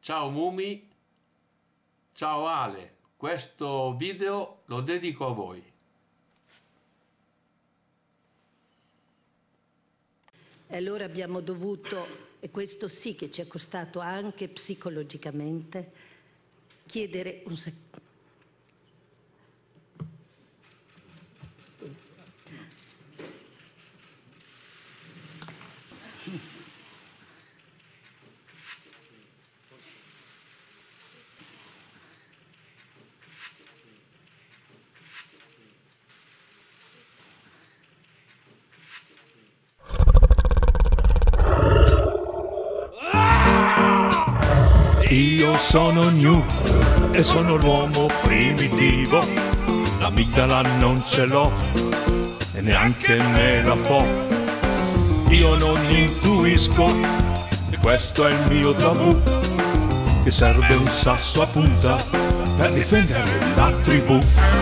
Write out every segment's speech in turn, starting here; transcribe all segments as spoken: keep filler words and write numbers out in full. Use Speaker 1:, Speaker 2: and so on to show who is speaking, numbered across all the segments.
Speaker 1: Ciao Mumi, ciao Ale, questo video lo dedico a voi.
Speaker 2: E allora abbiamo dovuto, e questo sì che ci è costato anche psicologicamente, chiedere un secondo.
Speaker 3: Io sono New e sono l'uomo primitivo, l'amigdala non ce l'ho e neanche me la fo. Io non intuisco e questo è il mio tabù, che serve un sasso a punta per difendere la tribù.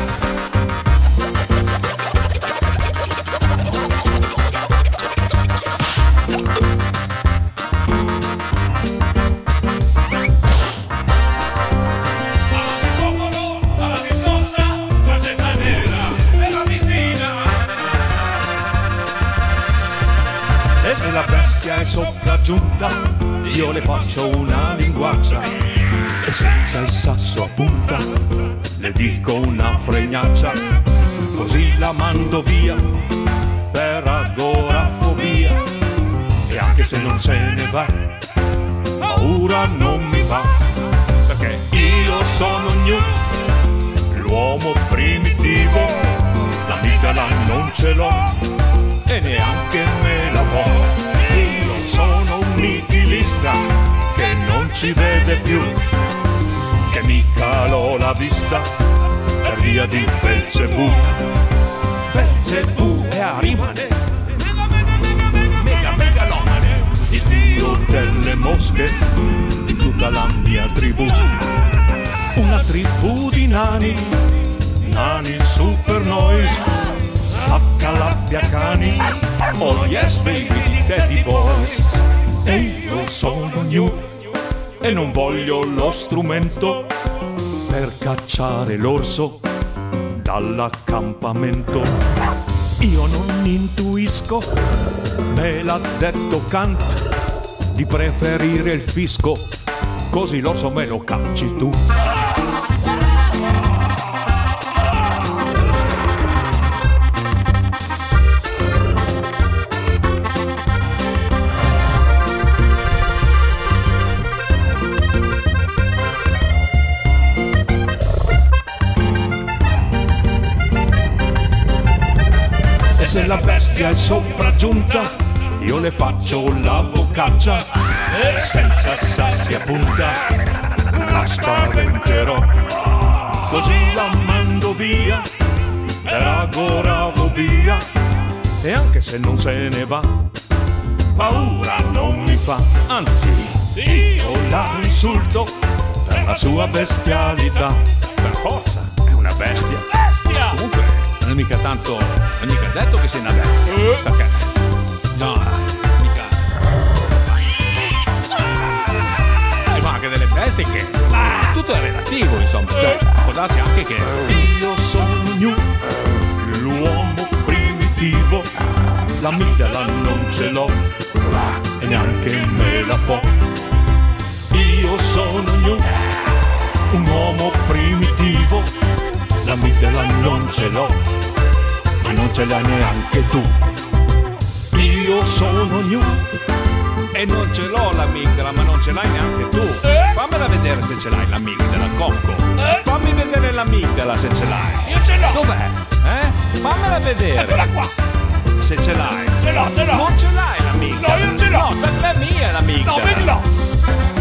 Speaker 3: E se la bestia è sopraggiunta, io le faccio una linguaccia, e senza il sasso a punta le dico una fregnaccia, così la mando via per agorafobia, e anche se non se ne va, paura non mi fa, perché io sono New, l'uomo primitivo, l'amigdala non ce l'ho e neanche me la vo. Io sono un nichilista che non ci vede più, che mica l'ho la vista per via di Belzebù. Belzebù è a rimane, mega megalomane, il dio delle mosche di tutta la mia tribù. Una tribù di nani, nani super noise, H cani, oh yes baby, daddy boys. E io sono New e non voglio lo strumento per cacciare l'orso dall'accampamento. Io non intuisco, me l'ha detto Kant, di preferire il fisco, così l'orso me lo cacci tu. E se la bestia è sopraggiunta, io le faccio la boccaccia, e senza sassi a punta la spaventerò, così la mando via per agorafobia, e anche se non se ne va, paura non mi fa, anzi io la insulto per la sua bestialità. Per forza, è una bestia. Bestia! Comunque non è mica tanto, non è mica detto che sia una bestia. Uh. Perché? No, mica. Si fa anche delle bestie che tutto è relativo, insomma. Cioè, può darsi anche che io sono New, l'uomo primitivo, l'amigdala non ce l'ho e neanche me la fo. Io sono New, un uomo primitivo, l'amigdala non ce l'ho e non ce l'hai neanche tu. Io sono New e non ce l'ho l'amigdala, ma non ce l'hai neanche tu. Eh? Fammela vedere se ce l'hai l'amigdala, Cocco. Eh? Fammi vedere l'amigdala se ce l'hai.
Speaker 4: Io ce l'ho.
Speaker 3: Dov'è? Eh? Fammela vedere.
Speaker 4: Eccola qua.
Speaker 3: Se ce l'hai.
Speaker 4: Ce l'ho, ce l'ho.
Speaker 3: Non ce l'hai l'amigdala.
Speaker 4: No, io ce l'ho.
Speaker 3: No, per me è mia l'amigdala.
Speaker 4: No, vedi là.